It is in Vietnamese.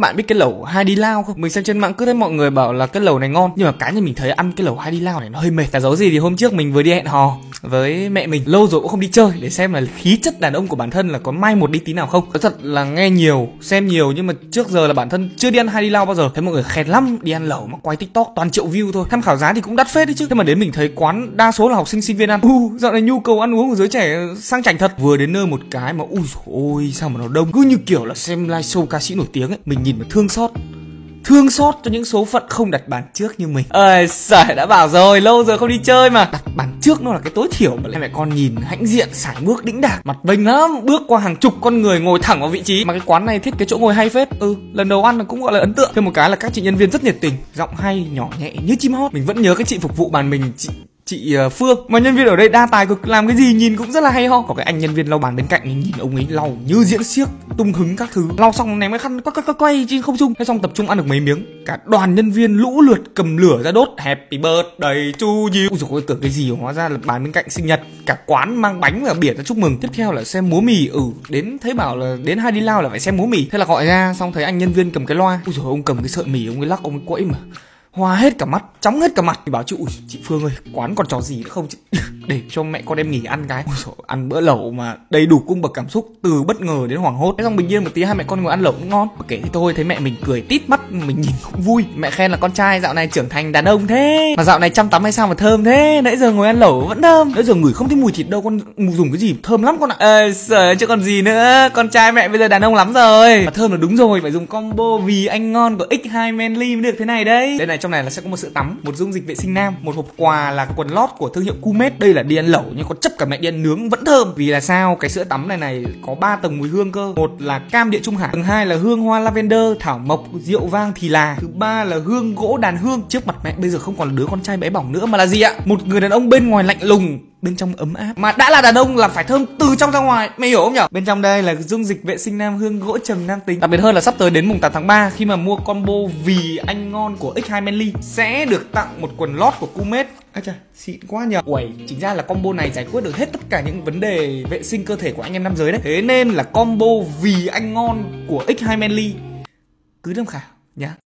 Bạn biết cái lẩu Hai Đi Lao không? Mình xem trên mạng cứ thấy mọi người bảo là cái lẩu này ngon, nhưng mà cá nhân mình thấy ăn cái lẩu Hai Đi Lao này nó hơi mệt. Chả giấu gì thì hôm trước mình vừa đi hẹn hò với mẹ mình, lâu rồi cũng không đi chơi để xem là khí chất đàn ông của bản thân là có mai một đi tí nào không. Nói thật là nghe nhiều, xem nhiều, nhưng mà trước giờ là bản thân chưa đi ăn Hai Đi Lao bao giờ. Thấy mọi người khen lắm, đi ăn lẩu mà quay TikTok toàn triệu view thôi. Tham khảo giá thì cũng đắt phết đấy chứ. Thế mà đến mình thấy quán đa số là học sinh sinh viên ăn. Dạo này nhu cầu ăn uống của giới trẻ sang chảnh thật. Vừa đến nơi một cái mà ôi sao mà nó đông, cứ như kiểu là xem live show ca sĩ nổi tiếng ấy. Mình nhìn mà thương xót cho những số phận không đặt bàn trước như mình. Sởi đã bảo rồi, lâu rồi không đi chơi mà. Đặt bàn trước nó là cái tối thiểu mà mẹ con nhìn hãnh diện, sải bước đĩnh đạc, mặt vênh lắm, bước qua hàng chục con người ngồi thẳng vào vị trí. Mà cái quán này thiết kế chỗ ngồi hay phết. Lần đầu ăn là cũng gọi là ấn tượng. Thêm một cái là các chị nhân viên rất nhiệt tình, giọng hay, nhỏ nhẹ như chim hót. Mình vẫn nhớ cái chị phục vụ bàn mình, chị Phương, mà nhân viên ở đây đa tài cực, làm cái gì nhìn cũng rất là hay ho. Có cái anh nhân viên lau bàn bên cạnh ấy, nhìn ông ấy lau như diễn xiếc, tung hứng các thứ, lau xong ném cái khăn quay trên không trung, thế xong tập trung ăn được mấy miếng. Cả đoàn nhân viên lũ lượt cầm lửa ra đốt Happy birthday to you. Ui dồi ôi, tưởng cái gì, hóa ra là bàn bên cạnh sinh nhật. Cả quán mang bánh và bỉa ra chúc mừng. Tiếp theo là xem múa mì. Đến thấy bảo là đến Hai Đi Lao là phải xem múa mì, thế là gọi ra, xong thấy anh nhân viên cầm cái loa. Ui dồi, ông cầm cái sợi mì, ông ấy lắc, ông ấy quẫy mà hoa hết cả mắt, chóng hết cả mặt. Thì bảo chị Phương ơi, quán còn trò gì nữa không chị? Để cho mẹ con em nghỉ ăn cái. Ôi dồi, ăn bữa lẩu mà đầy đủ cung bậc cảm xúc, từ bất ngờ đến hoảng hốt. Thế xong bình yên một tí hai mẹ con ngồi ăn lẩu cũng ngon. Mà kể thì thôi, thấy mẹ mình cười tít mắt, mình nhìn cũng vui. Mẹ khen là con trai dạo này trưởng thành đàn ông thế, mà dạo này chăm tắm hay sao mà thơm thế, nãy giờ ngồi ăn lẩu vẫn thơm. Nãy giờ ngửi không thấy mùi thịt đâu, con dùng cái gì thơm lắm con ạ. Sởi chứ còn gì nữa, con trai mẹ bây giờ đàn ông lắm rồi. Mà thơm là đúng rồi, phải dùng combo Vì Anh Ngon của X2 Manly mới được thế này đấy. Đây này, trong này là sẽ có một sữa tắm, một dung dịch vệ sinh nam, một hộp quà là quần lót của thương hiệu Cumet. Đây là đi ăn lẩu nhưng có chấp cả mẹ đi ăn nướng vẫn thơm. Vì là sao? Cái sữa tắm này có 3 tầng mùi hương cơ. Một là cam địa trung hải, tầng 2 là hương hoa lavender, thảo mộc, rượu vang thì là, thứ 3 là hương gỗ đàn hương. Trước mặt mẹ bây giờ không còn là đứa con trai bé bỏng nữa mà là gì ạ? Một người đàn ông bên ngoài lạnh lùng, bên trong ấm áp. Mà đã là đàn ông là phải thơm từ trong ra ngoài, mày hiểu không nhở? Bên trong đây là dung dịch vệ sinh nam hương gỗ trầm nam tính. Đặc biệt hơn là sắp tới đến mùng 8 tháng 3, khi mà mua combo Vì Anh Ngon của X2 Manly sẽ được tặng một quần lót của Cumet. Chà, xịn quá nhờ. Uầy, chính ra là combo này giải quyết được hết tất cả những vấn đề vệ sinh cơ thể của anh em nam giới đấy. Thế nên là combo Vì Anh Ngon của X2 Manly cứ tham khảo nhá.